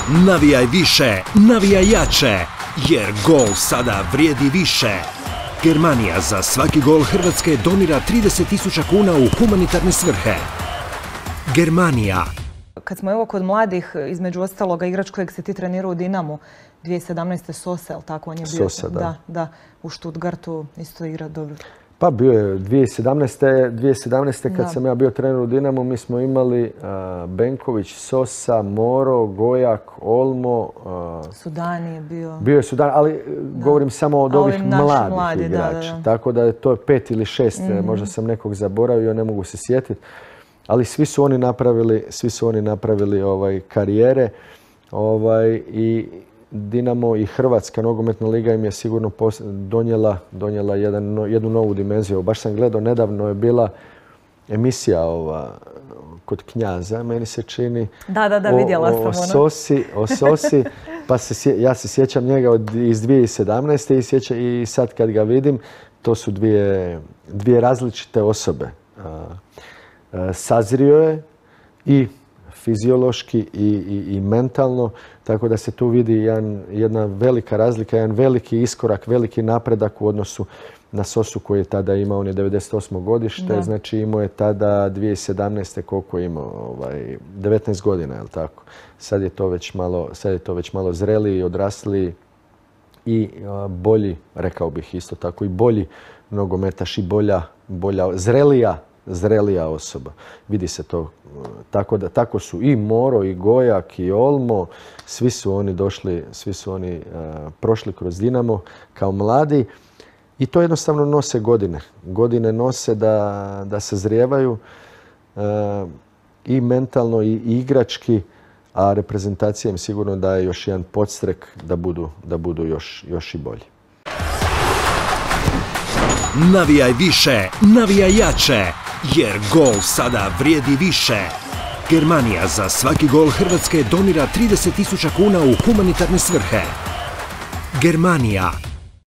Navijaj više, navijaj jače, jer gol sada vrijedi više. Germanija za svaki gol Hrvatske donira 30.000 kuna u humanitarne svrhe. Germanija. Kad smo evo kod mladih, između ostaloga igrač kojeg se ti trenirao u Dinamu, 2017. Sosa, je li tako? On je bio, Sosa, da. Da, u Stuttgartu isto igra dobro. Pa bio je 2017. kad sam ja bio trener u Dinamu, mi smo imali Benković, Sosa, Moro, Gojak, Olmo. Sudani je bio. Bio je Sudan, ali govorim samo od ovih mladih igrača. Tako da je to 5 ili 6, možda sam nekog zaboravio, ne mogu se sjetiti. Ali svi su oni napravili karijere i Dinamo i Hrvatska nogometna liga im je sigurno donijela jednu novu dimenziju. Baš sam gledao, nedavno je bila emisija kod Knjaza, meni se čini. Da, vidjela sam ono. O Sosi, pa ja se sjećam njega iz 2017. i sad kad ga vidim, to su dvije različite osobe. Sazrio je i fiziološki i mentalno, tako da se tu vidi jedna velika razlika, jedan veliki iskorak, veliki napredak u odnosu na Sosu koji je tada imao, on je 98. godište, znači imao je tada 2017. koliko je imao, 19 godina, je li tako? Sad je to već malo zreliji, odrasliji i bolji, rekao bih isto tako, i bolji nogometaš i bolja, zrelija osoba. Vidi se to. Tako su i Moro, i Gojak, i Olmo. Svi su oni prošli kroz Dinamo kao mladi. I to jednostavno nose godine. Godine nose da sazrijevaju i mentalno i igrački, a reprezentacija im sigurno daje još jedan podstrek da budu još i bolji. Navijaj više, navijaj jače, jer gol sada vrijedi više. Germanija za svaki gol Hrvatske donira 30.000 kuna u humanitarne svrhe. Germanija.